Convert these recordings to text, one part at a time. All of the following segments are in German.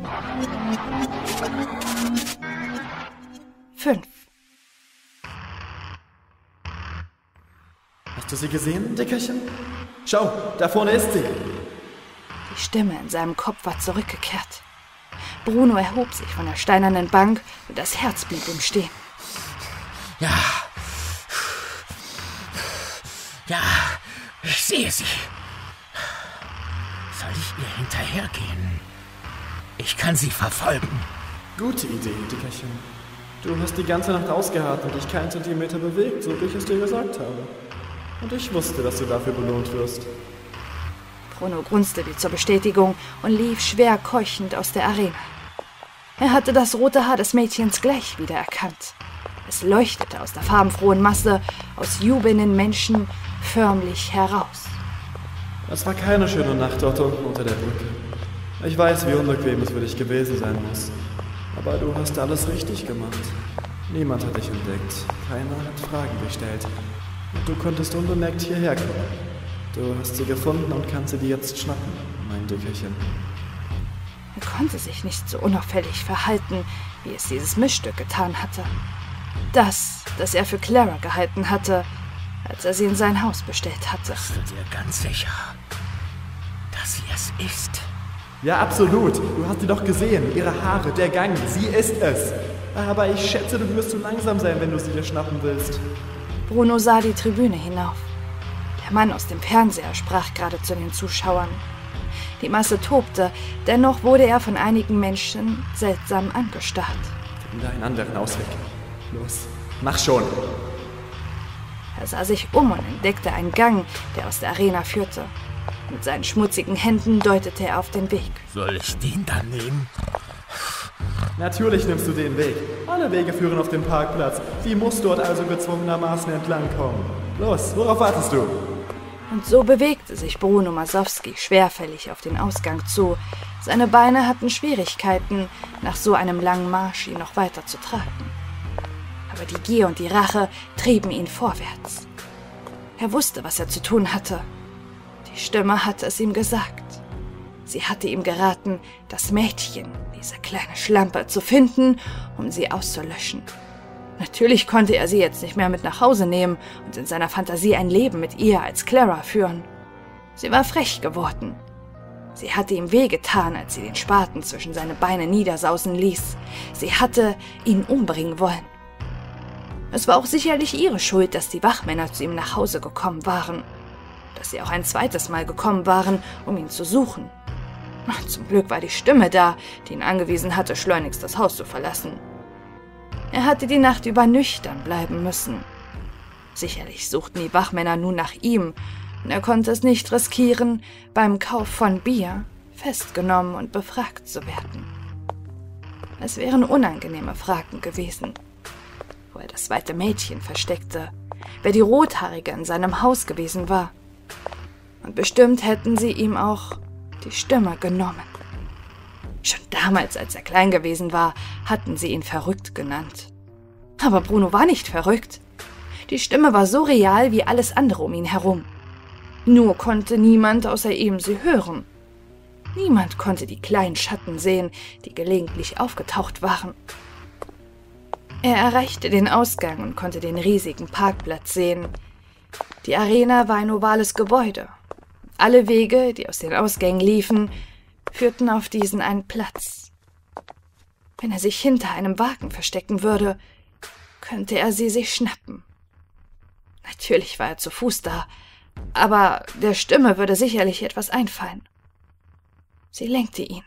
5. Hast du sie gesehen, Dickerchen? Schau, da vorne ist sie. Die Stimme in seinem Kopf war zurückgekehrt. Bruno erhob sich von der steinernen Bank und das Herz blieb ihm stehen. Ja, ich sehe sie. Soll ich ihr hinterhergehen? Ich kann sie verfolgen. Gute Idee, Dickerchen. Du hast die ganze Nacht ausgeharrt und dich keinen Zentimeter bewegt, so wie ich es dir gesagt habe. Und ich wusste, dass du dafür belohnt wirst. Bruno grunzte wie zur Bestätigung und lief schwer keuchend aus der Arena. Er hatte das rote Haar des Mädchens gleich wiedererkannt. Es leuchtete aus der farbenfrohen Masse aus jubelnden Menschen förmlich heraus. Es war keine schöne Nacht dort unten unter der Brücke. Ich weiß, wie unbequem es für dich gewesen sein muss. Aber du hast alles richtig gemacht. Niemand hat dich entdeckt. Keiner hat Fragen gestellt. Und du konntest unbemerkt hierher kommen. Du hast sie gefunden und kannst sie dir jetzt schnappen, mein Dickerchen. Er konnte sich nicht so unauffällig verhalten, wie es dieses Mischstück getan hatte. Das er für Clara gehalten hatte, als er sie in sein Haus bestellt hatte. Bist du dir ganz sicher, dass sie es ist? Ja, absolut. Du hast sie doch gesehen. Ihre Haare, der Gang, sie ist es. Aber ich schätze, du wirst zu langsam sein, wenn du sie dir schnappen willst. Bruno sah die Tribüne hinauf. Der Mann aus dem Fernseher sprach gerade zu den Zuschauern. Die Masse tobte, dennoch wurde er von einigen Menschen seltsam angestarrt. Finde einen anderen Ausweg. Los, mach schon. Er sah sich um und entdeckte einen Gang, der aus der Arena führte. Mit seinen schmutzigen Händen deutete er auf den Weg. Soll ich den dann nehmen? Natürlich nimmst du den Weg. Alle Wege führen auf den Parkplatz. Sie muss dort also gezwungenermaßen entlangkommen. Los, worauf wartest du? Und so bewegte sich Bruno Masowski schwerfällig auf den Ausgang zu. Seine Beine hatten Schwierigkeiten, nach so einem langen Marsch ihn noch weiter zu tragen. Aber die Gier und die Rache trieben ihn vorwärts. Er wusste, was er zu tun hatte. Die Stimme hatte es ihm gesagt. Sie hatte ihm geraten, das Mädchen, diese kleine Schlampe, zu finden, um sie auszulöschen. Natürlich konnte er sie jetzt nicht mehr mit nach Hause nehmen und in seiner Fantasie ein Leben mit ihr als Clara führen. Sie war frech geworden. Sie hatte ihm wehgetan, als sie den Spaten zwischen seine Beine niedersausen ließ. Sie hatte ihn umbringen wollen. Es war auch sicherlich ihre Schuld, dass die Wachmänner zu ihm nach Hause gekommen waren. Dass sie auch ein zweites Mal gekommen waren, um ihn zu suchen. Zum Glück war die Stimme da, die ihn angewiesen hatte, schleunigst das Haus zu verlassen. Er hatte die Nacht über nüchtern bleiben müssen. Sicherlich suchten die Wachmänner nun nach ihm, und er konnte es nicht riskieren, beim Kauf von Bier festgenommen und befragt zu werden. Es wären unangenehme Fragen gewesen. Wo er das zweite Mädchen versteckte, wer die Rothaarige in seinem Haus gewesen war. Und bestimmt hätten sie ihm auch die Stimme genommen. Schon damals, als er klein gewesen war, hatten sie ihn verrückt genannt. Aber Bruno war nicht verrückt. Die Stimme war so real wie alles andere um ihn herum. Nur konnte niemand außer ihm sie hören. Niemand konnte die kleinen Schatten sehen, die gelegentlich aufgetaucht waren. Er erreichte den Ausgang und konnte den riesigen Parkplatz sehen. Die Arena war ein ovales Gebäude. Alle Wege, die aus den Ausgängen liefen, führten auf diesen einen Platz. Wenn er sich hinter einem Wagen verstecken würde, könnte er sie sich schnappen. Natürlich war er zu Fuß da, aber der Stimme würde sicherlich etwas einfallen. Sie lenkte ihn.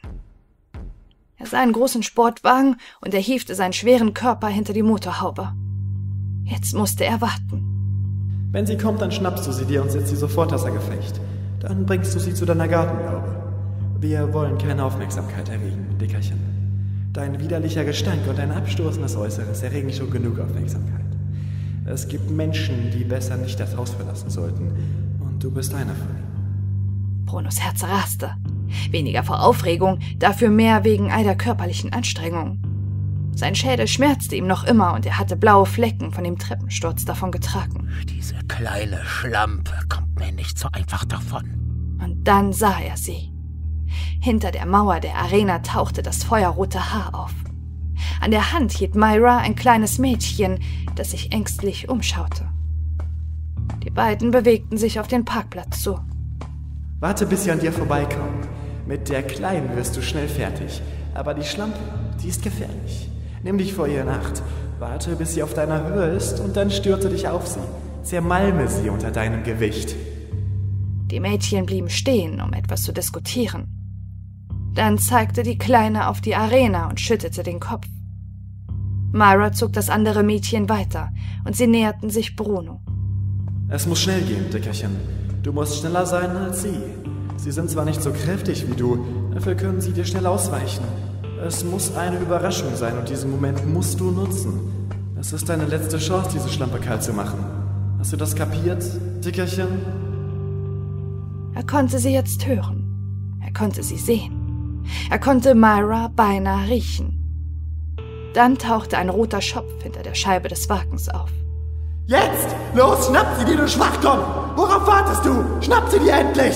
Er sah einen großen Sportwagen und er hiefte seinen schweren Körper hinter die Motorhaube. Jetzt musste er warten. Wenn sie kommt, dann schnappst du sie dir und setzt sie sofort außer Gefecht. Dann bringst du sie zu deiner Gartenlaube. Wir wollen keine Aufmerksamkeit erregen, Dickerchen. Dein widerlicher Gestank und dein abstoßendes Äußeres erregen schon genug Aufmerksamkeit. Es gibt Menschen, die besser nicht das Haus verlassen sollten. Und du bist einer von ihnen. Brunos Herz raste. Weniger vor Aufregung, dafür mehr wegen all der körperlichen Anstrengung. Sein Schädel schmerzte ihm noch immer und er hatte blaue Flecken von dem Treppensturz davon getragen. Diese kleine Schlampe kommt mir nicht so einfach davon. Und dann sah er sie. Hinter der Mauer der Arena tauchte das feuerrote Haar auf. An der Hand hielt Myra ein kleines Mädchen, das sich ängstlich umschaute. Die beiden bewegten sich auf den Parkplatz zu. Warte, bis sie an dir vorbeikommen. Mit der Kleinen wirst du schnell fertig. Aber die Schlampe, die ist gefährlich. Nimm dich vor ihr in Acht. Warte, bis sie auf deiner Höhe ist und dann stürze dich auf sie. Zermalme sie unter deinem Gewicht. Die Mädchen blieben stehen, um etwas zu diskutieren. Dann zeigte die Kleine auf die Arena und schüttelte den Kopf. Myra zog das andere Mädchen weiter und sie näherten sich Bruno. Es muss schnell gehen, Dickerchen. Du musst schneller sein als sie. Sie sind zwar nicht so kräftig wie du, dafür können sie dir schnell ausweichen. Es muss eine Überraschung sein und diesen Moment musst du nutzen. Es ist deine letzte Chance, diese Schlampe kalt zu machen. Hast du das kapiert, Dickerchen? Er konnte sie jetzt hören. Er konnte sie sehen. Er konnte Myra beinahe riechen. Dann tauchte ein roter Schopf hinter der Scheibe des Wagens auf. Jetzt! Los, schnapp sie dir, du Schwachkopf! Worauf wartest du? Schnapp sie dir endlich!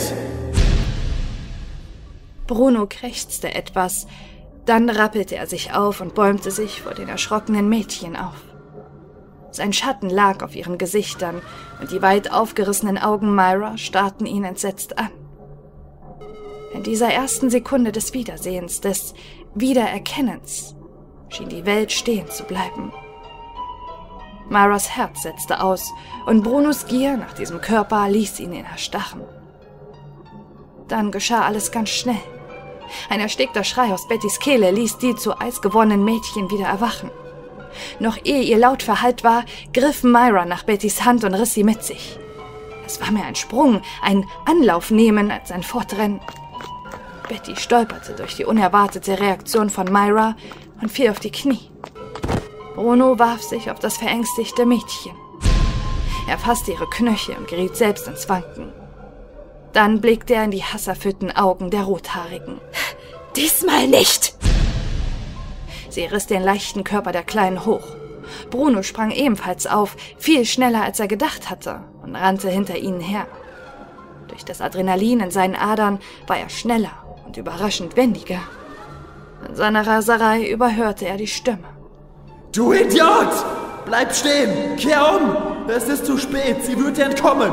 Bruno krächzte etwas. Dann rappelte er sich auf und bäumte sich vor den erschrockenen Mädchen auf. Sein Schatten lag auf ihren Gesichtern und die weit aufgerissenen Augen Myra starrten ihn entsetzt an. In dieser ersten Sekunde des Wiedersehens, des Wiedererkennens, schien die Welt stehen zu bleiben. Myras Herz setzte aus und Brunos Gier nach diesem Körper ließ ihn ihn erstarren. Dann geschah alles ganz schnell. Ein erstickter Schrei aus Bettys Kehle ließ die zu Eis gewordenen Mädchen wieder erwachen. Noch ehe ihr Laut verhallt war, griff Myra nach Bettys Hand und riss sie mit sich. Es war mehr ein Sprung, ein Anlauf nehmen als ein Fortrennen. Betty stolperte durch die unerwartete Reaktion von Myra und fiel auf die Knie. Bruno warf sich auf das verängstigte Mädchen. Er fasste ihre Knöchel und geriet selbst ins Wanken. Dann blickte er in die hasserfüllten Augen der Rothaarigen. »Diesmal nicht!« Sie riss den leichten Körper der Kleinen hoch. Bruno sprang ebenfalls auf, viel schneller als er gedacht hatte, und rannte hinter ihnen her. Durch das Adrenalin in seinen Adern war er schneller und überraschend wendiger. In seiner Raserei überhörte er die Stimme. Du Idiot! Bleib stehen! Kehr um! Es ist zu spät, sie wird entkommen!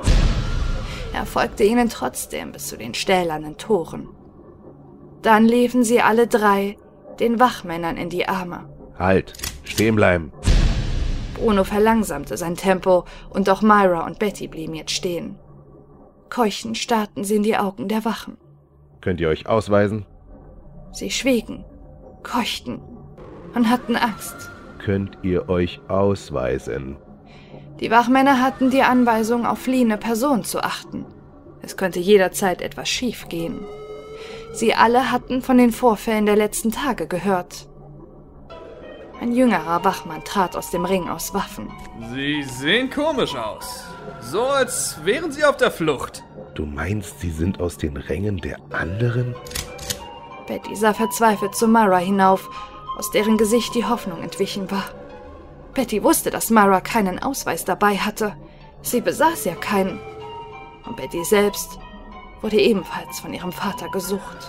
Er folgte ihnen trotzdem bis zu den stählernen Toren. Dann liefen sie alle drei den Wachmännern in die Arme. Halt! Stehen bleiben! Bruno verlangsamte sein Tempo und auch Myra und Betty blieben jetzt stehen. Keuchend starrten sie in die Augen der Wachen. Könnt ihr euch ausweisen? Sie schwiegen, keuchten und hatten Angst. Könnt ihr euch ausweisen? Die Wachmänner hatten die Anweisung, auf fliehende Personen zu achten. Es könnte jederzeit etwas schief gehen. Sie alle hatten von den Vorfällen der letzten Tage gehört. Ein jüngerer Wachmann trat aus dem Ring aus Waffen. Sie sehen komisch aus. So, als wären sie auf der Flucht. Du meinst, sie sind aus den Rängen der anderen? Betty sah verzweifelt zu Myra hinauf, aus deren Gesicht die Hoffnung entwichen war. Betty wusste, dass Myra keinen Ausweis dabei hatte. Sie besaß ja keinen. Und Betty selbst wurde ebenfalls von ihrem Vater gesucht.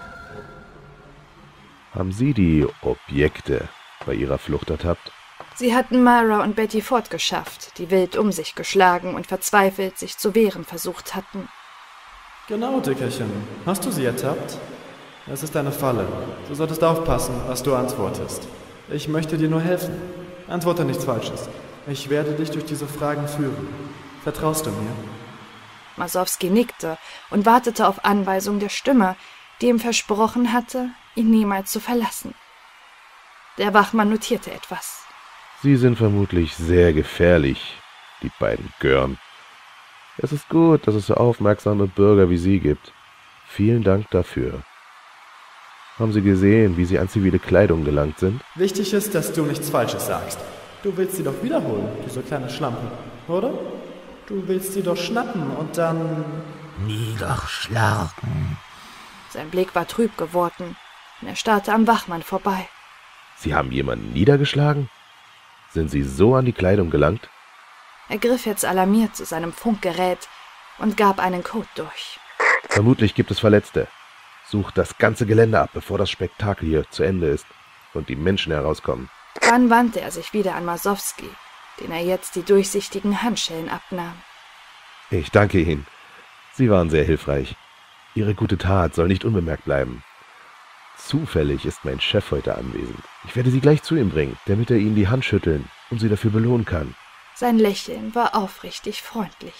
Haben Sie die Objekte bei Ihrer Flucht ertappt? Sie hatten Myra und Betty fortgeschafft, die wild um sich geschlagen und verzweifelt sich zu wehren versucht hatten. Genau, Dickerchen. Hast du sie ertappt? Es ist eine Falle. Du solltest aufpassen, was du antwortest. Ich möchte dir nur helfen. Antworte nichts Falsches. Ich werde dich durch diese Fragen führen. Vertraust du mir? Masowski nickte und wartete auf Anweisung der Stimme, die ihm versprochen hatte, ihn niemals zu verlassen. Der Wachmann notierte etwas. Sie sind vermutlich sehr gefährlich, die beiden Görn. Es ist gut, dass es so aufmerksame Bürger wie Sie gibt. Vielen Dank dafür. Haben Sie gesehen, wie Sie an zivile Kleidung gelangt sind? Wichtig ist, dass du nichts Falsches sagst. Du willst sie doch wiederholen, diese kleine Schlampe, oder? Du willst sie doch schnappen und dann... Niederschlagen. Sein Blick war trüb geworden und er starrte am Wachmann vorbei. Sie haben jemanden niedergeschlagen? Sind Sie so an die Kleidung gelangt? Er griff jetzt alarmiert zu seinem Funkgerät und gab einen Code durch. Vermutlich gibt es Verletzte. Sucht das ganze Gelände ab, bevor das Spektakel hier zu Ende ist und die Menschen herauskommen. Dann wandte er sich wieder an Marsowski, den er jetzt die durchsichtigen Handschellen abnahm. Ich danke Ihnen. Sie waren sehr hilfreich. Ihre gute Tat soll nicht unbemerkt bleiben. Zufällig ist mein Chef heute anwesend. Ich werde Sie gleich zu ihm bringen, damit er Ihnen die Hand schütteln und Sie dafür belohnen kann. Sein Lächeln war aufrichtig freundlich.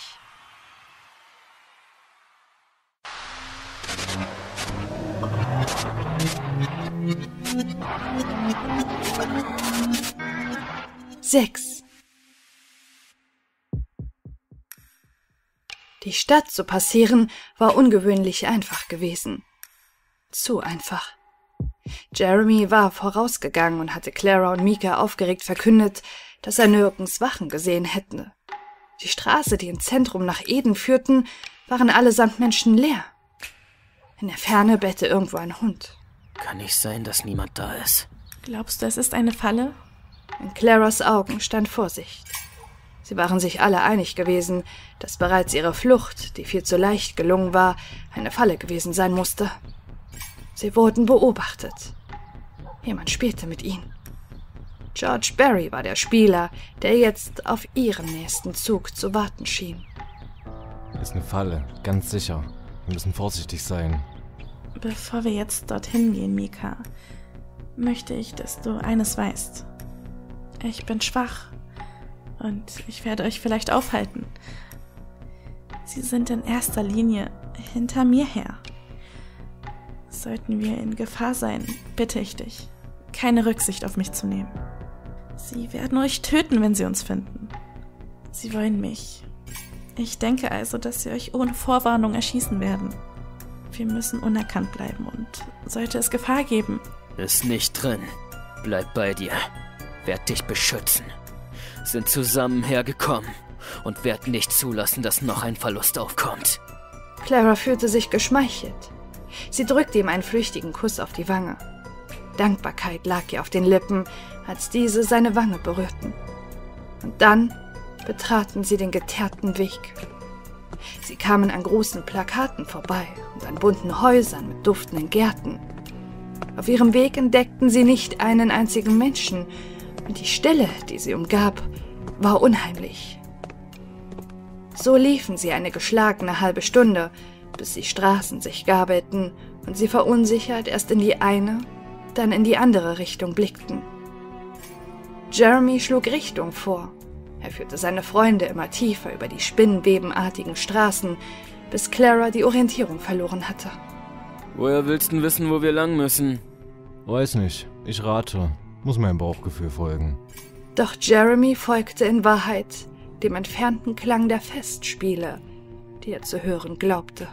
Sechs. Die Stadt zu passieren war ungewöhnlich einfach gewesen. Zu einfach. Jeremy war vorausgegangen und hatte Clara und Micah aufgeregt verkündet, dass er nirgends Wachen gesehen hätte. Die Straße, die ins Zentrum nach Eden führten, waren allesamt menschenleer. In der Ferne bellte irgendwo ein Hund. Kann nicht sein, dass niemand da ist. Glaubst du, es ist eine Falle? In Claras Augen stand Vorsicht. Sie waren sich alle einig gewesen, dass bereits ihre Flucht, die viel zu leicht gelungen war, eine Falle gewesen sein musste. Sie wurden beobachtet. Jemand spielte mit ihnen. George Barry war der Spieler, der jetzt auf ihren nächsten Zug zu warten schien. Ist eine Falle, ganz sicher. Wir müssen vorsichtig sein. Bevor wir jetzt dorthin gehen, Micah, möchte ich, dass du eines weißt. Ich bin schwach und ich werde euch vielleicht aufhalten. Sie sind in erster Linie hinter mir her. Sollten wir in Gefahr sein, bitte ich dich, keine Rücksicht auf mich zu nehmen. Sie werden euch töten, wenn sie uns finden. Sie wollen mich. Ich denke also, dass sie euch ohne Vorwarnung erschießen werden. Wir müssen unerkannt bleiben und sollte es Gefahr geben... Ist nicht drin. Bleib bei dir. Werd dich beschützen. Sind zusammen hergekommen und werd nicht zulassen, dass noch ein Verlust aufkommt. Clara fühlte sich geschmeichelt. Sie drückte ihm einen flüchtigen Kuss auf die Wange. Dankbarkeit lag ihr auf den Lippen, als diese seine Wange berührten. Und dann betraten sie den geteerten Weg. Sie kamen an großen Plakaten vorbei und an bunten Häusern mit duftenden Gärten. Auf ihrem Weg entdeckten sie nicht einen einzigen Menschen, und die Stille, die sie umgab, war unheimlich. So liefen sie eine geschlagene halbe Stunde, bis die Straßen sich gabelten und sie verunsichert erst in die eine, dann in die andere Richtung blickten. Jeremy schlug Richtung vor. Er führte seine Freunde immer tiefer über die spinnenwebenartigen Straßen, bis Clara die Orientierung verloren hatte. Woher willst du wissen, wo wir lang müssen? Weiß nicht. Ich rate. Muss meinem Bauchgefühl folgen. Doch Jeremy folgte in Wahrheit dem entfernten Klang der Festspiele, die er zu hören glaubte.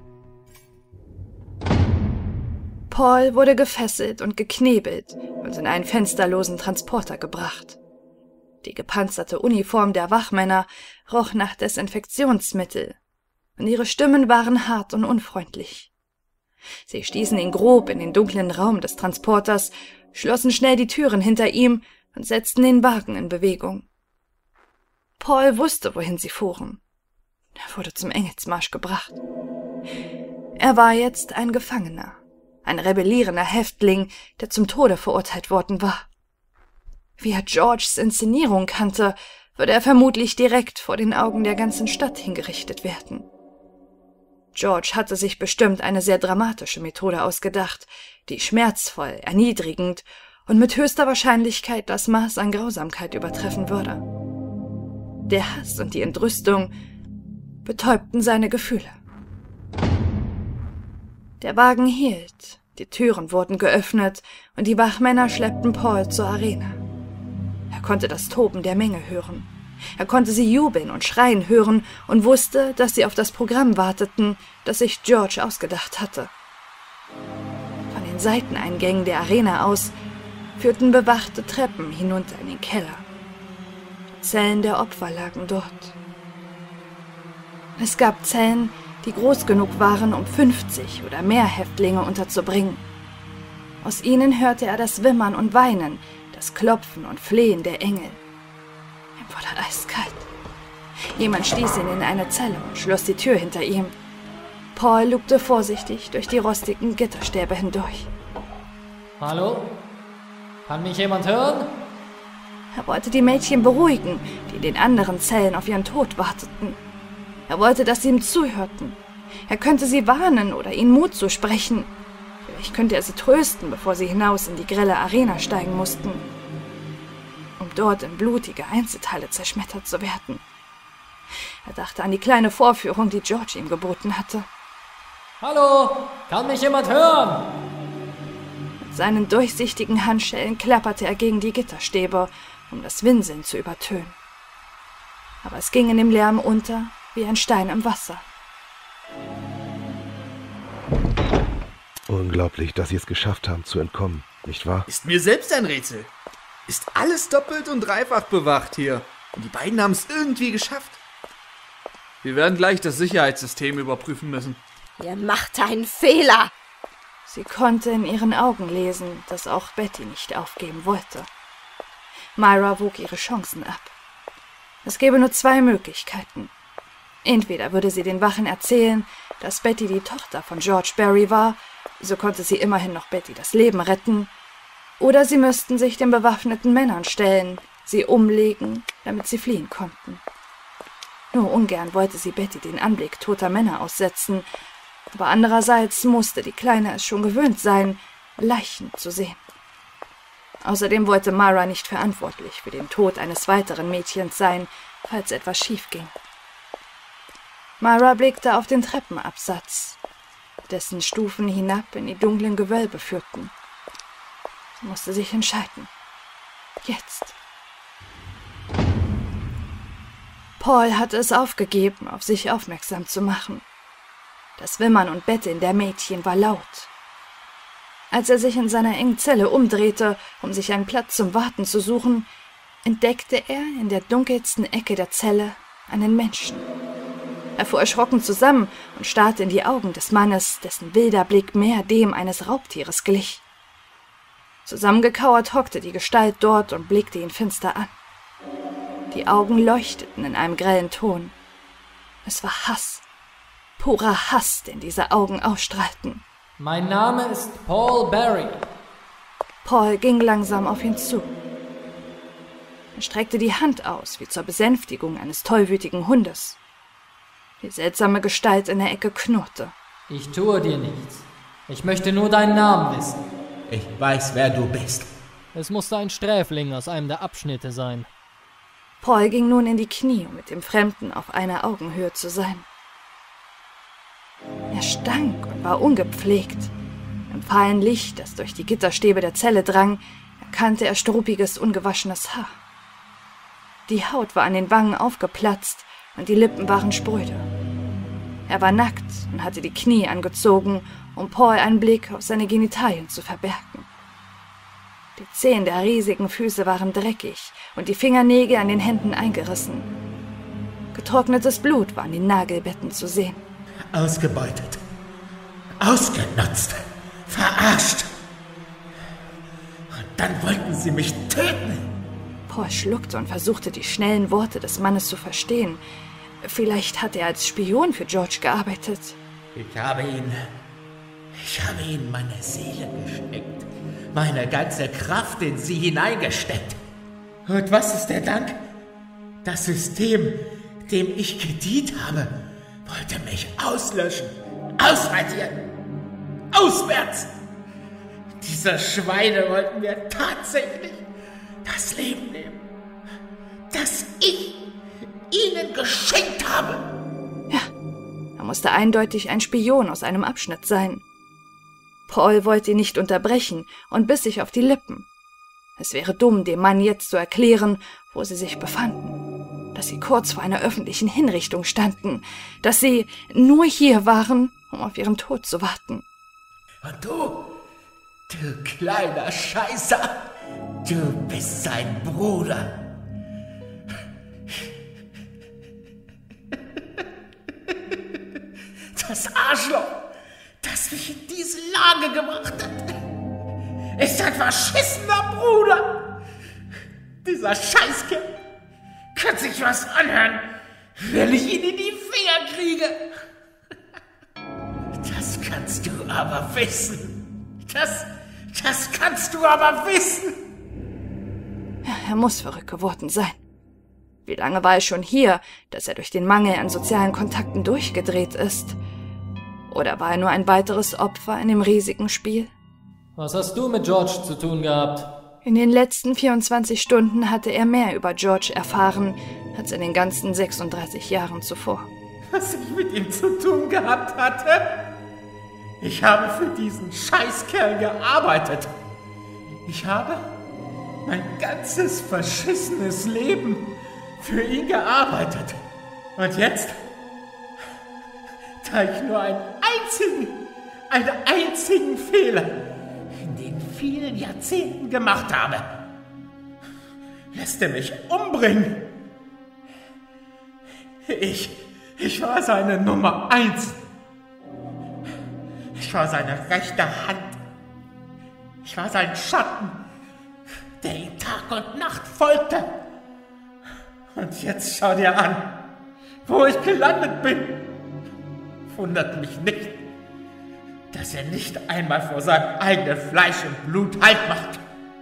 Paul wurde gefesselt und geknebelt und in einen fensterlosen Transporter gebracht. Die gepanzerte Uniform der Wachmänner roch nach Desinfektionsmittel, und ihre Stimmen waren hart und unfreundlich. Sie stießen ihn grob in den dunklen Raum des Transporters, schlossen schnell die Türen hinter ihm und setzten den Wagen in Bewegung. Paul wusste, wohin sie fuhren. Er wurde zum Engelsmarsch gebracht. Er war jetzt ein Gefangener, ein rebellierender Häftling, der zum Tode verurteilt worden war. Wie er Georges Inszenierung kannte, würde er vermutlich direkt vor den Augen der ganzen Stadt hingerichtet werden. George hatte sich bestimmt eine sehr dramatische Methode ausgedacht, die schmerzvoll, erniedrigend und mit höchster Wahrscheinlichkeit das Maß an Grausamkeit übertreffen würde. Der Hass und die Entrüstung betäubten seine Gefühle. Der Wagen hielt, die Türen wurden geöffnet und die Wachmänner schleppten Paul zur Arena. Er konnte das Toben der Menge hören. Er konnte sie jubeln und schreien hören und wusste, dass sie auf das Programm warteten, das sich George ausgedacht hatte. Von den Seiteneingängen der Arena aus führten bewachte Treppen hinunter in den Keller. Die Zellen der Opfer lagen dort. Es gab Zellen, die groß genug waren, um 50 oder mehr Häftlinge unterzubringen. Aus ihnen hörte er das Wimmern und Weinen, das Klopfen und Flehen der Engel. Ihm wurde eiskalt. Jemand stieß ihn in eine Zelle und schloss die Tür hinter ihm. Paul lugte vorsichtig durch die rostigen Gitterstäbe hindurch. Hallo? Kann mich jemand hören? Er wollte die Mädchen beruhigen, die in den anderen Zellen auf ihren Tod warteten. Er wollte, dass sie ihm zuhörten. Er könnte sie warnen oder ihnen Mut zusprechen. Vielleicht könnte er sie trösten, bevor sie hinaus in die grelle Arena steigen mussten, um dort in blutige Einzelteile zerschmettert zu werden. Er dachte an die kleine Vorführung, die George ihm geboten hatte. Hallo? Kann mich jemand hören? Mit seinen durchsichtigen Handschellen klapperte er gegen die Gitterstäbe, um das Winseln zu übertönen. Aber es ging in dem Lärm unter wie ein Stein im Wasser. Unglaublich, dass Sie es geschafft haben, zu entkommen, nicht wahr? Ist mir selbst ein Rätsel. Ist alles doppelt und dreifach bewacht hier. Und die beiden haben es irgendwie geschafft. Wir werden gleich das Sicherheitssystem überprüfen müssen. Ihr macht einen Fehler. Sie konnte in ihren Augen lesen, dass auch Betty nicht aufgeben wollte. Myra wog ihre Chancen ab. Es gäbe nur 2 Möglichkeiten. Entweder würde sie den Wachen erzählen, dass Betty die Tochter von George Barry war, so konnte sie immerhin noch Betty das Leben retten, oder sie müssten sich den bewaffneten Männern stellen, sie umlegen, damit sie fliehen konnten. Nur ungern wollte sie Betty den Anblick toter Männer aussetzen, aber andererseits musste die Kleine es schon gewöhnt sein, Leichen zu sehen. Außerdem wollte Myra nicht verantwortlich für den Tod eines weiteren Mädchens sein, falls etwas schief ging. Myra blickte auf den Treppenabsatz, dessen Stufen hinab in die dunklen Gewölbe führten. Sie musste sich entscheiden. Jetzt. Paul hatte es aufgegeben, auf sich aufmerksam zu machen. Das Wimmern und Betteln der Mädchen war laut. Als er sich in seiner engen Zelle umdrehte, um sich einen Platz zum Warten zu suchen, entdeckte er in der dunkelsten Ecke der Zelle einen Menschen. Er fuhr erschrocken zusammen und starrte in die Augen des Mannes, dessen wilder Blick mehr dem eines Raubtieres glich. Zusammengekauert hockte die Gestalt dort und blickte ihn finster an. Die Augen leuchteten in einem grellen Ton. Es war Hass, purer Hass, den diese Augen ausstrahlten. Mein Name ist Paul Barry. Paul ging langsam auf ihn zu. Er streckte die Hand aus, wie zur Besänftigung eines tollwütigen Hundes. Die seltsame Gestalt in der Ecke knurrte. Ich tue dir nichts. Ich möchte nur deinen Namen wissen. Ich weiß, wer du bist. Es musste ein Sträfling aus einem der Abschnitte sein. Paul ging nun in die Knie, um mit dem Fremden auf einer Augenhöhe zu sein. Er stank und war ungepflegt. Im fahlen Licht, das durch die Gitterstäbe der Zelle drang, erkannte er struppiges, ungewaschenes Haar. Die Haut war an den Wangen aufgeplatzt und die Lippen waren spröde. Er war nackt und hatte die Knie angezogen, um Paul einen Blick auf seine Genitalien zu verbergen. Die Zehen der riesigen Füße waren dreckig und die Fingernägel an den Händen eingerissen. Getrocknetes Blut war an den Nagelbetten zu sehen. Ausgebeutet, ausgenutzt, verarscht. Und dann wollten sie mich töten. Paul schluckte und versuchte, die schnellen Worte des Mannes zu verstehen. Vielleicht hat er als Spion für George gearbeitet. Ich habe ihn meine Seele gesteckt, meine ganze Kraft in sie hineingesteckt. Und was ist der Dank? Das System, dem ich gedient habe, wollte mich auslöschen, ausradieren, ausmerzen. Diese Schweine wollten mir tatsächlich das Leben nehmen, das ich ihnen geschenkt habe. Ja, er musste eindeutig ein Spion aus einem Abschnitt sein. Paul wollte ihn nicht unterbrechen und biss sich auf die Lippen. Es wäre dumm, dem Mann jetzt zu erklären, wo sie sich befanden. Dass sie kurz vor einer öffentlichen Hinrichtung standen. Dass sie nur hier waren, um auf ihren Tod zu warten. Und du kleiner Scheißer, du bist sein Bruder. Das Arschloch, das mich in diese Lage gebracht hat, ist ein verschissener Bruder. Dieser Scheißkerl kann sich was anhören, wenn ich ihn in die Finger kriege. kannst du aber wissen. Das kannst du aber wissen. Ja, er muss verrückt geworden sein. Wie lange war er schon hier, dass er durch den Mangel an sozialen Kontakten durchgedreht ist? Oder war er nur ein weiteres Opfer in dem riesigen Spiel? Was hast du mit George zu tun gehabt? In den letzten 24 Stunden hatte er mehr über George erfahren, als in den ganzen 36 Jahren zuvor. Was ich mit ihm zu tun gehabt hatte? Ich habe für diesen Scheißkerl gearbeitet. Ich habe mein ganzes verschissenes Leben für ihn gearbeitet. Und jetzt, da ich nur einen einzigen Fehler in den vielen Jahrzehnten gemacht habe, lässt er mich umbringen. Ich war seine Nummer 1. Ich war seine rechte Hand. Ich war sein Schatten, der ihm Tag und Nacht folgte. Und jetzt schau dir an, wo ich gelandet bin. Wundert mich nicht, dass er nicht einmal vor seinem eigenen Fleisch und Blut Halt macht.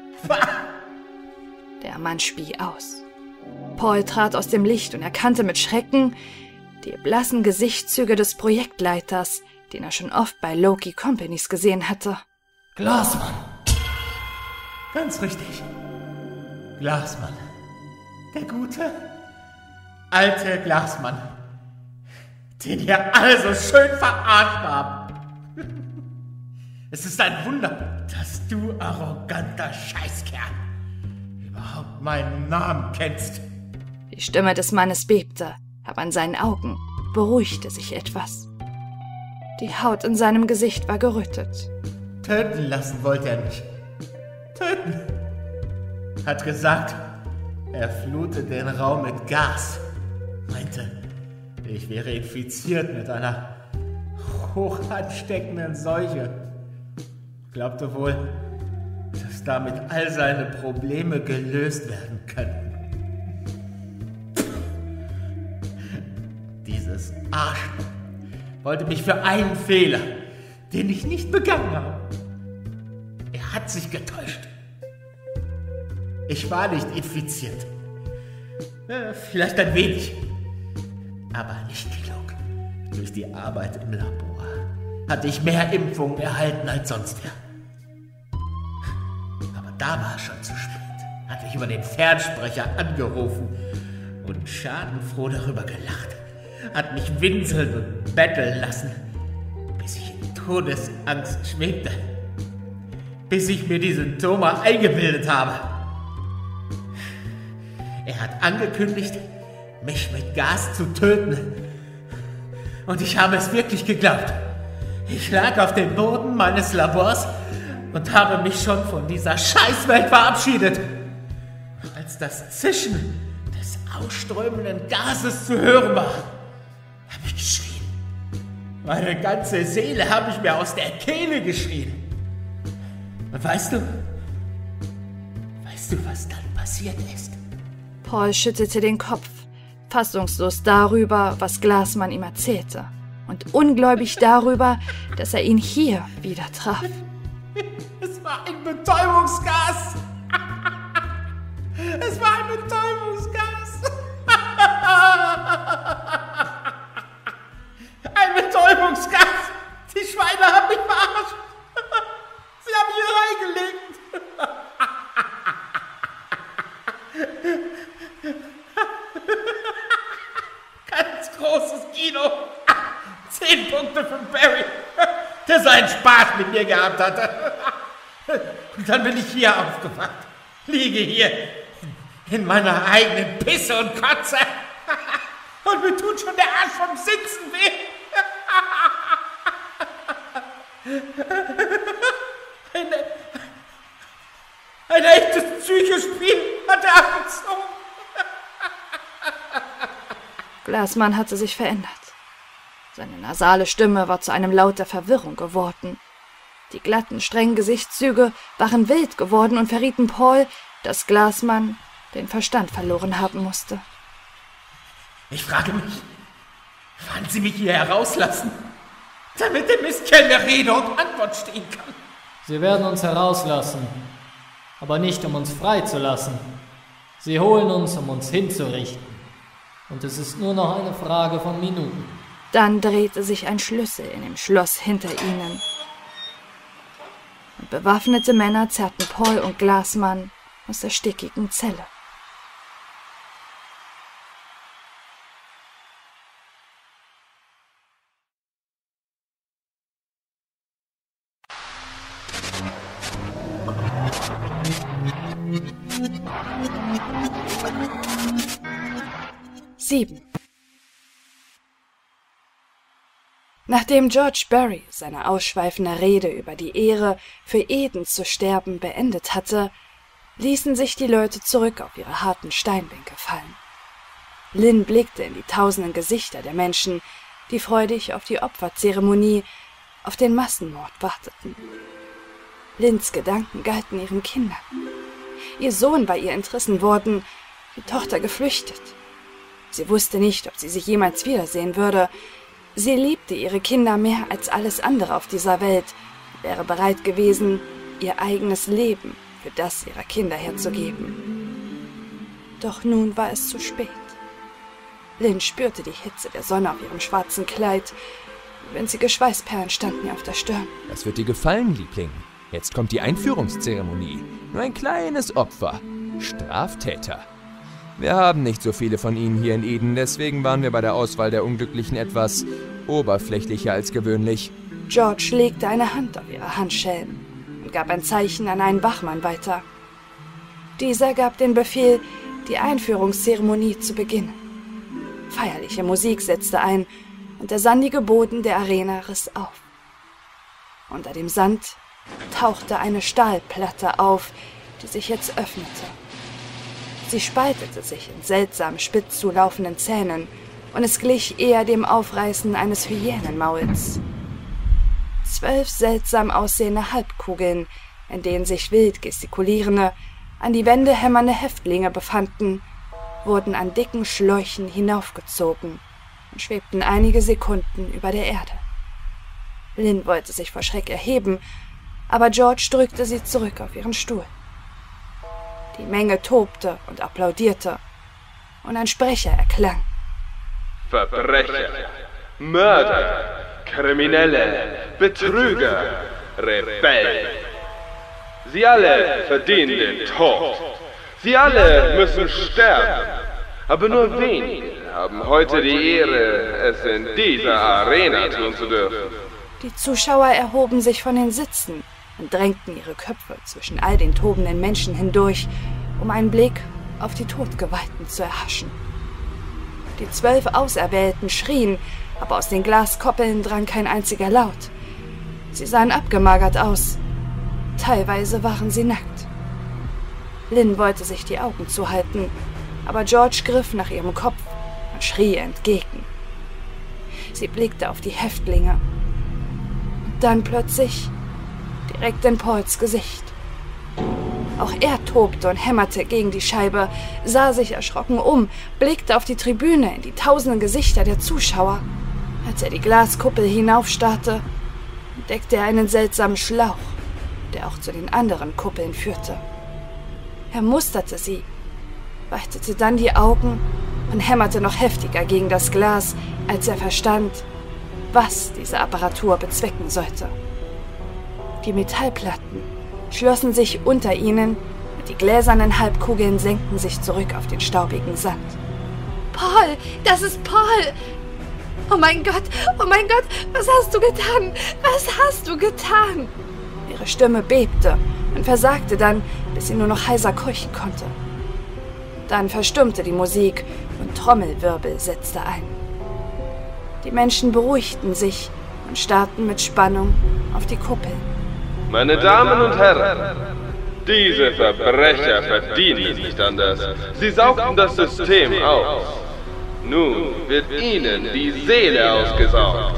Der Mann spie aus. Paul trat aus dem Licht und erkannte mit Schrecken die blassen Gesichtszüge des Projektleiters, den er schon oft bei Loki Companies gesehen hatte. Glasmann. Ganz richtig. Glasmann. Der gute, alte Glasmann, den ihr alle so schön verarscht habt. Es ist ein Wunder, dass du, arroganter Scheißkerl, überhaupt meinen Namen kennst. Die Stimme des Mannes bebte, aber an seinen Augen beruhigte sich etwas. Die Haut in seinem Gesicht war gerötet. Töten lassen wollte er mich. Töten. Hat gesagt, er flutet den Raum mit Gas. Meinte, ich wäre infiziert mit einer hochansteckenden Seuche. Glaubte wohl, dass damit all seine Probleme gelöst werden könnten. Dieses Arschloch wollte mich für einen Fehler, den ich nicht begangen habe. Er hat sich getäuscht. Ich war nicht infiziert. Vielleicht ein wenig, aber nicht genug. Durch die Arbeit im Labor hatte ich mehr Impfungen erhalten als sonst wer. Aber da war es schon zu spät. Hatte ich über den Fernsprecher angerufen und schadenfroh darüber gelacht. Hat mich winseln und betteln lassen, bis ich in Todesangst schwebte. Bis ich mir die Symptome eingebildet habe. Er hat angekündigt, mich mit Gas zu töten. Und ich habe es wirklich geglaubt. Ich lag auf dem Boden meines Labors und habe mich schon von dieser Scheißwelt verabschiedet. Als das Zischen des ausströmenden Gases zu hören war, habe ich geschrien. Meine ganze Seele habe ich mir aus der Kehle geschrien. Und weißt du, was dann passiert ist? Paul schüttelte den Kopf, fassungslos darüber, was Glasmann ihm erzählte, und ungläubig darüber, dass er ihn hier wieder traf. Es war ein Betäubungsgas! Es war ein Betäubungsgas! Ein Betäubungsgas! Die Schweine haben mich verarscht! Sie haben mich reingelegt! Ganz großes Kino! 10 Punkte für Barry, der seinen Spaß mit mir gehabt hatte. Und dann bin ich hier aufgewacht. Liege hier in meiner eigenen Pisse und Kotze. Und mir tut schon der Arsch vom Sitzen weh. Ein echtes Psychospiel hat er abgezogen. Glasmann hatte sich verändert. Seine nasale Stimme war zu einem Laut der Verwirrung geworden. Die glatten, strengen Gesichtszüge waren wild geworden und verrieten Paul, dass Glasmann den Verstand verloren haben musste. Ich frage mich, wann Sie mich hier herauslassen? damit der Mistkerl mir Rede und Antwort stehen kann. Sie werden uns herauslassen, aber nicht um uns freizulassen. Sie holen uns, um uns hinzurichten. Und es ist nur noch eine Frage von Minuten. Dann drehte sich ein Schlüssel in dem Schloss hinter ihnen. Und bewaffnete Männer zerrten Paul und Glasmann aus der stickigen Zelle. Nachdem George Barry seine ausschweifende Rede über die Ehre, für Eden zu sterben, beendet hatte, ließen sich die Leute zurück auf ihre harten Steinbänke fallen. Lynn blickte in die tausenden Gesichter der Menschen, die freudig auf die Opferzeremonie, auf den Massenmord warteten. Lynns Gedanken galten ihren Kindern. Ihr Sohn war ihr entrissen worden, die Tochter geflüchtet. Sie wusste nicht, ob sie sich jemals wiedersehen würde. Sie liebte ihre Kinder mehr als alles andere auf dieser Welt, wäre bereit gewesen, ihr eigenes Leben für das ihrer Kinder herzugeben. Doch nun war es zu spät. Lynn spürte die Hitze der Sonne auf ihrem schwarzen Kleid. Winzige Schweißperlen standen ihr auf der Stirn. Das wird dir gefallen, Liebling. Jetzt kommt die Einführungszeremonie. Nur ein kleines Opfer. Straftäter. Wir haben nicht so viele von ihnen hier in Eden, deswegen waren wir bei der Auswahl der Unglücklichen etwas oberflächlicher als gewöhnlich. George legte eine Hand auf ihre Handschellen und gab ein Zeichen an einen Wachmann weiter. Dieser gab den Befehl, die Einführungszeremonie zu beginnen. Feierliche Musik setzte ein und der sandige Boden der Arena riss auf. Unter dem Sand tauchte eine Stahlplatte auf, die sich jetzt öffnete. Sie spaltete sich in seltsam spitz zulaufenden Zähnen, und es glich eher dem Aufreißen eines Hyänenmauls. 12 seltsam aussehende Halbkugeln, in denen sich wild gestikulierende, an die Wände hämmernde Häftlinge befanden, wurden an dicken Schläuchen hinaufgezogen und schwebten einige Sekunden über der Erde. Lynn wollte sich vor Schreck erheben, aber George drückte sie zurück auf ihren Stuhl. Die Menge tobte und applaudierte, und ein Sprecher erklang. Verbrecher, Mörder, Kriminelle, Betrüger, Rebellen. Sie alle verdienen den Tod. Sie alle müssen sterben. Aber nur wenige haben heute die Ehre, es in dieser Arena tun zu dürfen. Die Zuschauer erhoben sich von den Sitzen und drängten ihre Köpfe zwischen all den tobenden Menschen hindurch, um einen Blick auf die Todgeweihten zu erhaschen. Die 12 Auserwählten schrien, aber aus den Glaskoppeln drang kein einziger Laut. Sie sahen abgemagert aus. Teilweise waren sie nackt. Lynn wollte sich die Augen zuhalten, aber George griff nach ihrem Kopf und schrie ihr entgegen. Sie blickte auf die Häftlinge. Und dann plötzlich direkt in Pauls Gesicht. Auch er tobte und hämmerte gegen die Scheibe, sah sich erschrocken um, blickte auf die Tribüne in die tausenden Gesichter der Zuschauer. Als er die Glaskuppel hinaufstarrte, entdeckte er einen seltsamen Schlauch, der auch zu den anderen Kuppeln führte. Er musterte sie, weitete dann die Augen und hämmerte noch heftiger gegen das Glas, als er verstand, was diese Apparatur bezwecken sollte. Die Metallplatten schlossen sich unter ihnen und die gläsernen Halbkugeln senkten sich zurück auf den staubigen Sand. Paul, das ist Paul! Oh mein Gott, was hast du getan? Was hast du getan? Ihre Stimme bebte und versagte dann, bis sie nur noch heiser keuchen konnte. Dann verstummte die Musik und Trommelwirbel setzte ein. Die Menschen beruhigten sich und starrten mit Spannung auf die Kuppel. Meine Damen und Herren, diese Verbrecher verdienen nicht anders. Sie saugten das System auf. Nun wird ihnen die Seele ausgesaugt.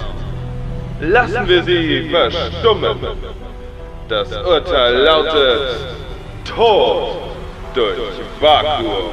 Lassen wir sie verstummen. Das Urteil lautet Tod durch Vakuum.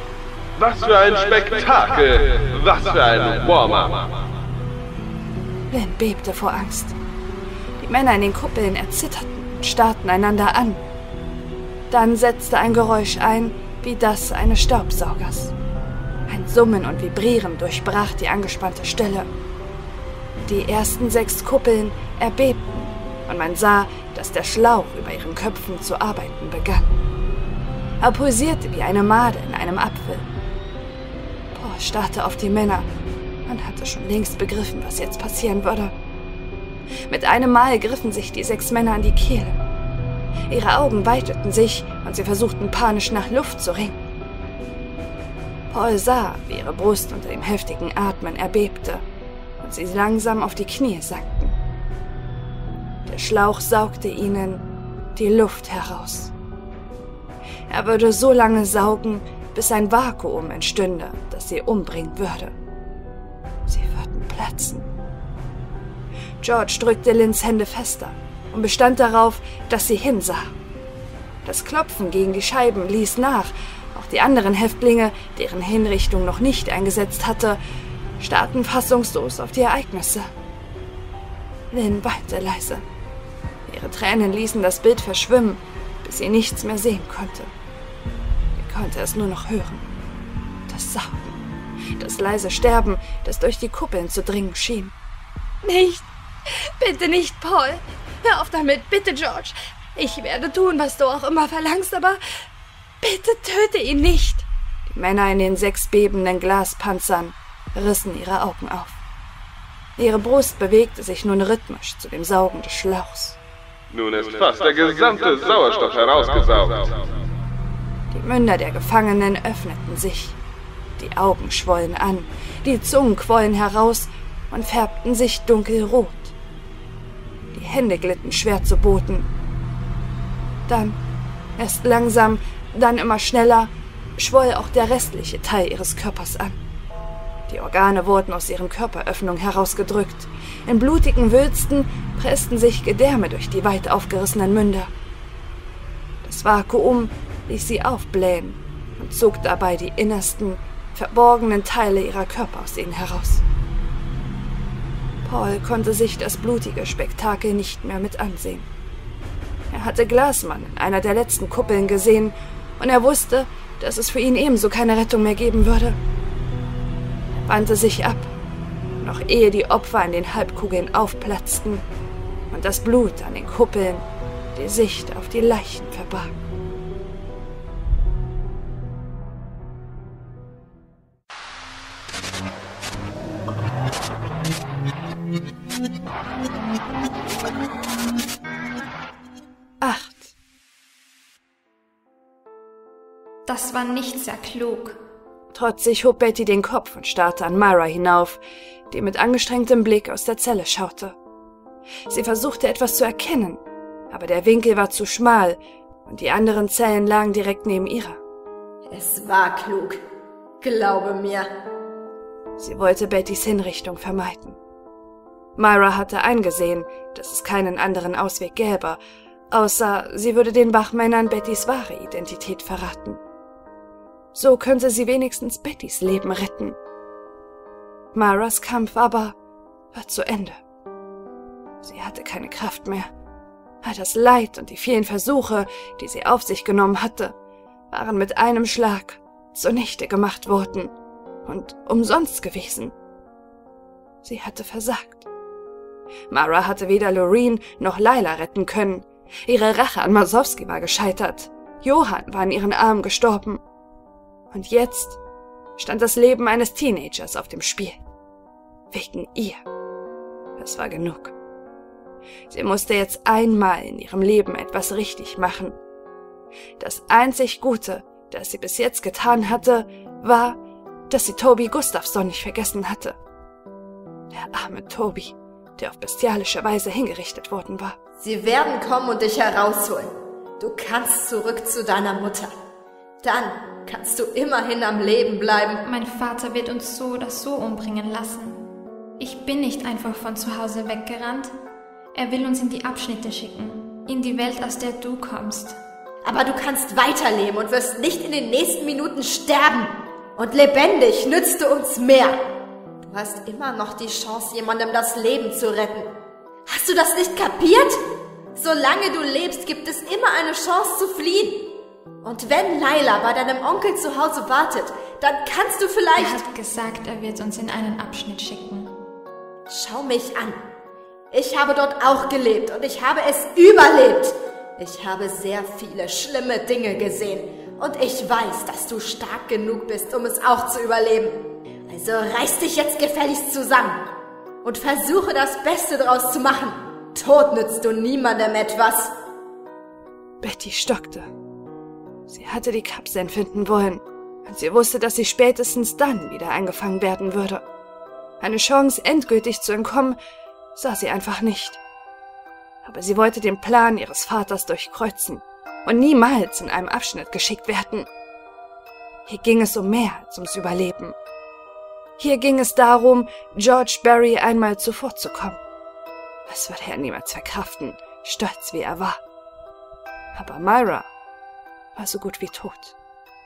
Was für ein Spektakel, was für ein Warm-up. Lynn bebte vor Angst. Die Männer in den Kuppeln erzitterten und starrten einander an. Dann setzte ein Geräusch ein, wie das eines Staubsaugers. Ein Summen und Vibrieren durchbrach die angespannte Stille. Die ersten 6 Kuppeln erbebten und man sah, dass der Schlauch über ihren Köpfen zu arbeiten begann. Er pulsierte wie eine Made in einem Apfel. Paul starrte auf die Männer und hatte schon längst begriffen, was jetzt passieren würde. Mit einem Mal griffen sich die 6 Männer an die Kehle. Ihre Augen weiteten sich und sie versuchten panisch nach Luft zu ringen. Paul sah, wie ihre Brust unter dem heftigen Atmen erbebte und sie langsam auf die Knie sanken. Der Schlauch saugte ihnen die Luft heraus. Er würde so lange saugen, bis ein Vakuum entstünde, das sie umbringen würde. Sie würden platzen. George drückte Lynns Hände fester und bestand darauf, dass sie hinsah. Das Klopfen gegen die Scheiben ließ nach. Auch die anderen Häftlinge, deren Hinrichtung noch nicht eingesetzt hatte, starrten fassungslos auf die Ereignisse. Lynn weinte leise. Ihre Tränen ließen das Bild verschwimmen, bis sie nichts mehr sehen konnte. Sie konnte es nur noch hören. Das Saugen, das leise Sterben, das durch die Kuppeln zu dringen schien. Nicht! Bitte nicht, Paul! Hör auf damit, bitte, George! Ich werde tun, was du auch immer verlangst, aber bitte töte ihn nicht! Die Männer in den 6 bebenden Glaspanzern rissen ihre Augen auf. Ihre Brust bewegte sich nun rhythmisch zu dem Saugen des Schlauchs. Nun ist fast der gesamte Sauerstoff herausgesaugt. Die Münder der Gefangenen öffneten sich. Die Augen schwollen an, die Zungen quollen heraus und färbten sich dunkelrot. Die Hände glitten schwer zu Boden. Dann, erst langsam, dann immer schneller, schwoll auch der restliche Teil ihres Körpers an. Die Organe wurden aus ihren Körperöffnungen herausgedrückt. In blutigen Wülsten pressten sich Gedärme durch die weit aufgerissenen Münder. Das Vakuum ließ sie aufblähen und zog dabei die innersten, verborgenen Teile ihrer Körper aus ihnen heraus. Paul konnte sich das blutige Spektakel nicht mehr mit ansehen. Er hatte Glasmann in einer der letzten Kuppeln gesehen und er wusste, dass es für ihn ebenso keine Rettung mehr geben würde. Er wandte sich ab, noch ehe die Opfer an den Halbkugeln aufplatzten und das Blut an den Kuppeln die Sicht auf die Leichen verbarg. Das war nicht sehr klug. Trotzig hob Betty den Kopf und starrte an Myra hinauf, die mit angestrengtem Blick aus der Zelle schaute. Sie versuchte etwas zu erkennen, aber der Winkel war zu schmal und die anderen Zellen lagen direkt neben ihrer. Es war klug. Glaube mir. Sie wollte Bettys Hinrichtung vermeiden. Myra hatte eingesehen, dass es keinen anderen Ausweg gäbe, außer sie würde den Wachmännern Bettys wahre Identität verraten. So könnte sie wenigstens Bettys Leben retten. Myras Kampf aber war zu Ende. Sie hatte keine Kraft mehr. All das Leid und die vielen Versuche, die sie auf sich genommen hatte, waren mit einem Schlag zunichte gemacht worden und umsonst gewesen. Sie hatte versagt. Myra hatte weder Loreen noch Lila retten können. Ihre Rache an Marsowski war gescheitert. Johann war in ihren Armen gestorben. Und jetzt stand das Leben eines Teenagers auf dem Spiel. Wegen ihr. Das war genug. Sie musste jetzt einmal in ihrem Leben etwas richtig machen. Das einzig Gute, das sie bis jetzt getan hatte, war, dass sie Toby Gustafsson nicht vergessen hatte. Der arme Toby, der auf bestialische Weise hingerichtet worden war. Sie werden kommen und dich herausholen. Du kannst zurück zu deiner Mutter. Dann kannst du immerhin am Leben bleiben. Mein Vater wird uns so oder so umbringen lassen. Ich bin nicht einfach von zu Hause weggerannt. Er will uns in die Abschnitte schicken. In die Welt, aus der du kommst. Aber du kannst weiterleben und wirst nicht in den nächsten Minuten sterben. Und lebendig nützt du uns mehr. Du hast immer noch die Chance, jemandem das Leben zu retten. Hast du das nicht kapiert? Solange du lebst, gibt es immer eine Chance zu fliehen. Und wenn Layla bei deinem Onkel zu Hause wartet, dann kannst du vielleicht... Er hat gesagt, er wird uns in einen Abschnitt schicken. Schau mich an. Ich habe dort auch gelebt und ich habe es überlebt. Ich habe sehr viele schlimme Dinge gesehen. Und ich weiß, dass du stark genug bist, um es auch zu überleben. Also reiß dich jetzt gefälligst zusammen und versuche das Beste draus zu machen. Tod nützt du niemandem etwas. Betty stockte. Sie hatte die Kapseln finden wollen und sie wusste, dass sie spätestens dann wieder eingefangen werden würde. Eine Chance, endgültig zu entkommen, sah sie einfach nicht. Aber sie wollte den Plan ihres Vaters durchkreuzen und niemals in einem Abschnitt geschickt werden. Hier ging es um mehr als ums Überleben. Hier ging es darum, George Barry einmal zuvorzukommen. Das würde er niemals verkraften, stolz wie er war. Aber Myra war so gut wie tot.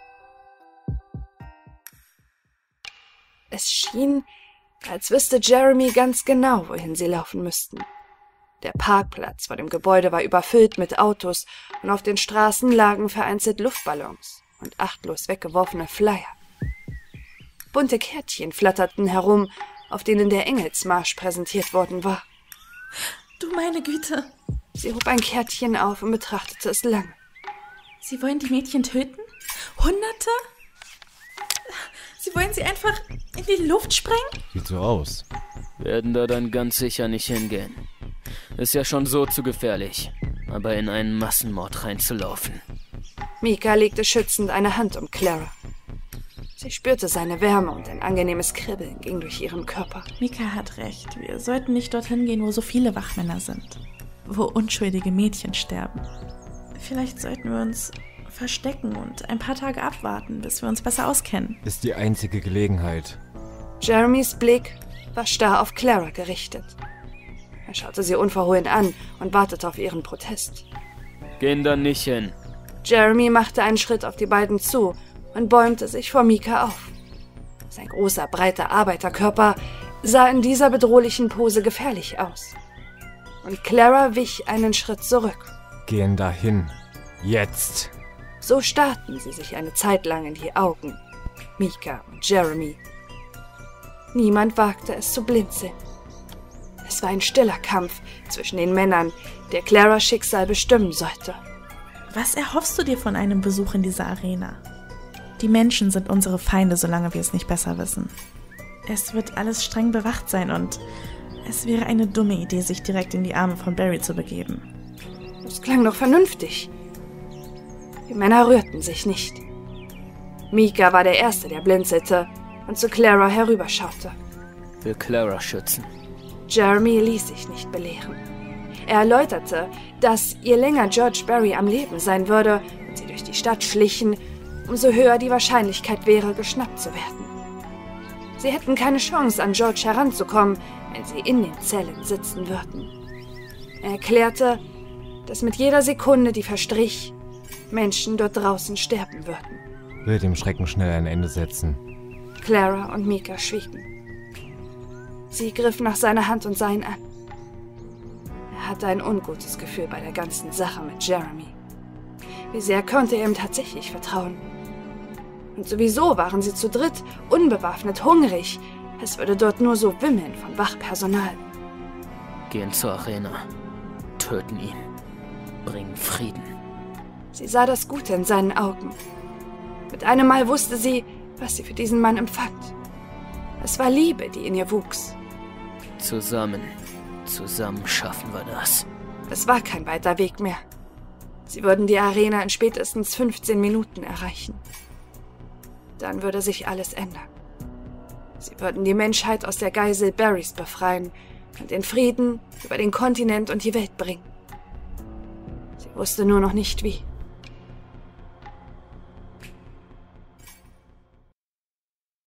Es schien, als wüsste Jeremy ganz genau, wohin sie laufen müssten. Der Parkplatz vor dem Gebäude war überfüllt mit Autos und auf den Straßen lagen vereinzelt Luftballons und achtlos weggeworfene Flyer. Bunte Kärtchen flatterten herum, auf denen der Engelsmarsch präsentiert worden war. Du meine Güte! Sie hob ein Kärtchen auf und betrachtete es lange. Sie wollen die Mädchen töten? Hunderte? Sie wollen sie einfach in die Luft sprengen? Sieht so aus. Werden da dann ganz sicher nicht hingehen. Ist ja schon so zu gefährlich, aber in einen Massenmord reinzulaufen. Mika legte schützend eine Hand um Clara. Sie spürte seine Wärme und ein angenehmes Kribbeln ging durch ihren Körper. Mika hat recht. Wir sollten nicht dorthin gehen, wo so viele Wachmänner sind. Wo unschuldige Mädchen sterben. Vielleicht sollten wir uns verstecken und ein paar Tage abwarten, bis wir uns besser auskennen. Ist die einzige Gelegenheit. Jeremys Blick war starr auf Clara gerichtet. Er schaute sie unverhohlen an und wartete auf ihren Protest. Gehen da nicht hin. Jeremy machte einen Schritt auf die beiden zu und bäumte sich vor Mika auf. Sein großer, breiter Arbeiterkörper sah in dieser bedrohlichen Pose gefährlich aus. Und Clara wich einen Schritt zurück. Gehen dahin. Jetzt. So starrten sie sich eine Zeit lang in die Augen, Mika und Jeremy. Niemand wagte es zu blinzeln. Es war ein stiller Kampf zwischen den Männern, der Claras Schicksal bestimmen sollte. Was erhoffst du dir von einem Besuch in dieser Arena? Die Menschen sind unsere Feinde, solange wir es nicht besser wissen. Es wird alles streng bewacht sein und es wäre eine dumme Idee, sich direkt in die Arme von Barry zu begeben. Das klang doch vernünftig. Die Männer rührten sich nicht. Mika war der Erste, der blinzelte und zu Clara herüberschaute. Will Clara schützen. Jeremy ließ sich nicht belehren. Er erläuterte, dass je länger George Barry am Leben sein würde und sie durch die Stadt schlichen, umso höher die Wahrscheinlichkeit wäre, geschnappt zu werden. Sie hätten keine Chance, an George heranzukommen, wenn sie in den Zellen sitzen würden. Er erklärte, dass mit jeder Sekunde, die verstrich, Menschen dort draußen sterben würden. Will dem Schrecken schnell ein Ende setzen. Clara und Mika schwiegen. Sie griff nach seiner Hand und sah ihn an. Er hatte ein ungutes Gefühl bei der ganzen Sache mit Jeremy. Wie sehr konnte er ihm tatsächlich vertrauen? Und sowieso waren sie zu dritt, unbewaffnet, hungrig. Es würde dort nur so wimmeln von Wachpersonal. Gehen zur Arena. Töten ihn. Bringen Frieden. Sie sah das Gute in seinen Augen. Mit einem Mal wusste sie, was sie für diesen Mann empfand. Es war Liebe, die in ihr wuchs. Zusammen schaffen wir das. Es war kein weiter Weg mehr. Sie würden die Arena in spätestens 15 Minuten erreichen. Dann würde sich alles ändern. Sie würden die Menschheit aus der Geisel Barrys befreien und den Frieden über den Kontinent und die Welt bringen. Sie wusste nur noch nicht wie.